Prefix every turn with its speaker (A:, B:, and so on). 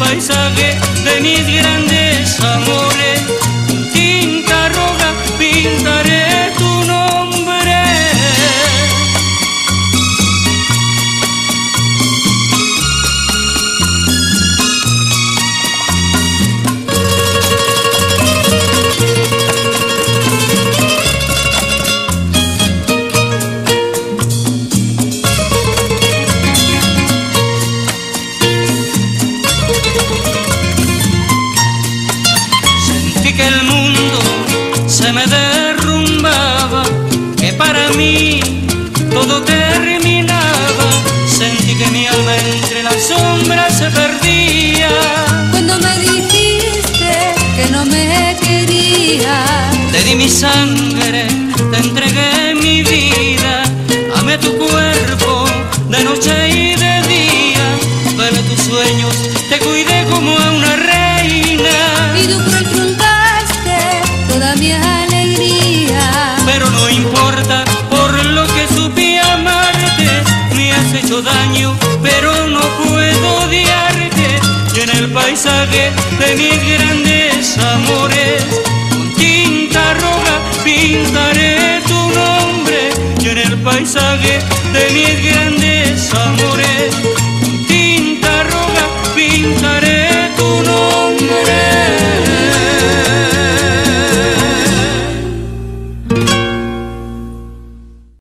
A: paisaje de mis grandes amores, con tinta roja pintaré tu nombre. Que el mundo se me derrumbaba, que para mí todo terminaba. Sentí que mi alma entre las sombras se perdía.
B: Cuando me dijiste que no me querías,
A: te di mi sangre, te entregué mi vida. Amé tu cuerpo de noche y de día. Velé tus sueños, te cuidé como a una reina.
B: Y tu cruel toda mi alegría.
A: Pero no importa, por lo que supe amarte. Me has hecho daño, pero no puedo odiarte. Y en el paisaje de mis grandes amores, con tinta roja pintaré tu nombre. Y en el paisaje de mis grandes amores,